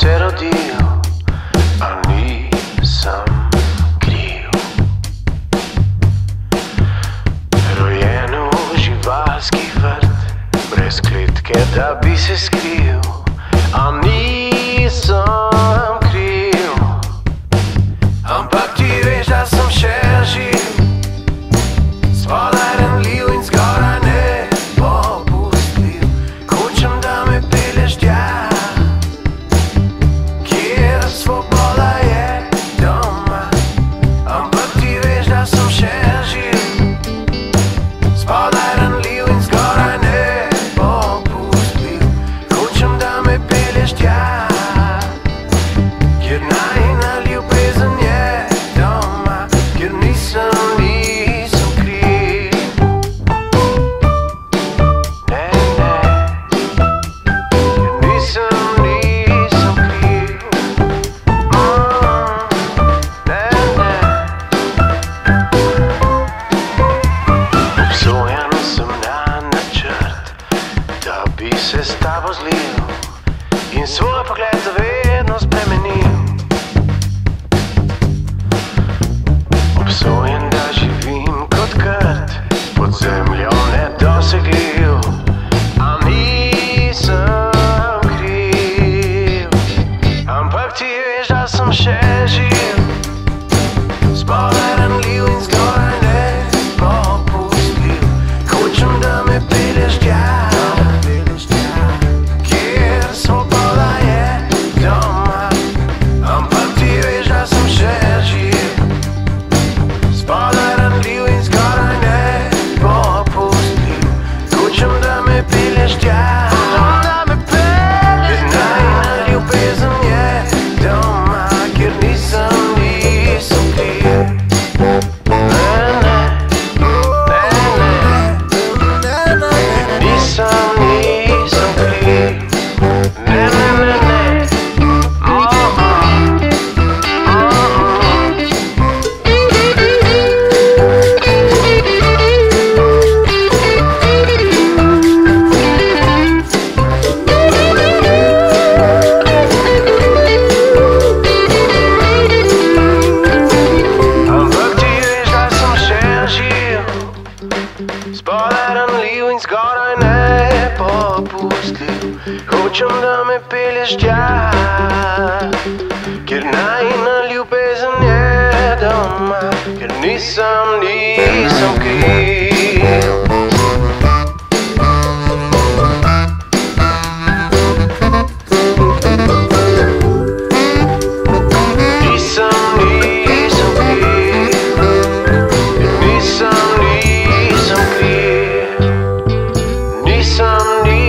se rodil, a nisem kriv. Rojen v živalski vrt, brez kletke, da bi se skril, a nisem kriv. Ampak ti veš, da sem še živ, spodaj ranljiv in zgoraj nepopustljiv. Hočem, da me pelješ tja, kjer svoboda je doma. Ampak ti veš, da sem še živ, spodaj ranljiv in zgoraj nepopustljiv. Hočem, da me pelješ tja, kjer najina ljubezen je doma, kjer nisem kriv. Ne, ne, kjer nisem kriv. Ne, ne. Obsojen sem na načrt, da bi se s tabo zlil in svoj pogled za vedno spremenil. Obsojen, da živim kot krt, pod zemljo nedosegljiv, a nisem kriv. Ampak ti veš, da sem še živ, spodaj ranljiv in zgoraj nepopustljiv. Hočem, da me pelješ tja, kjer svoboda je doma. Ampak ti veš, da sem še živ, spodaj ranljiv in zgoraj nepopustljiv. Hočem, da me pelješ tja, kjer najina ljubezen je doma, kjer nisem kriv. Ne, ne, ne, ne, nisem kriv. Ne, ne, ne, ne. Ampak ti veš, da sem še živ, spodaj ranljiv in zgoraj nepopustljiv. Hočem, da me pelješ tja, kjer najina ljubezen je doma, kjer nisem kriv. Nisem kriv.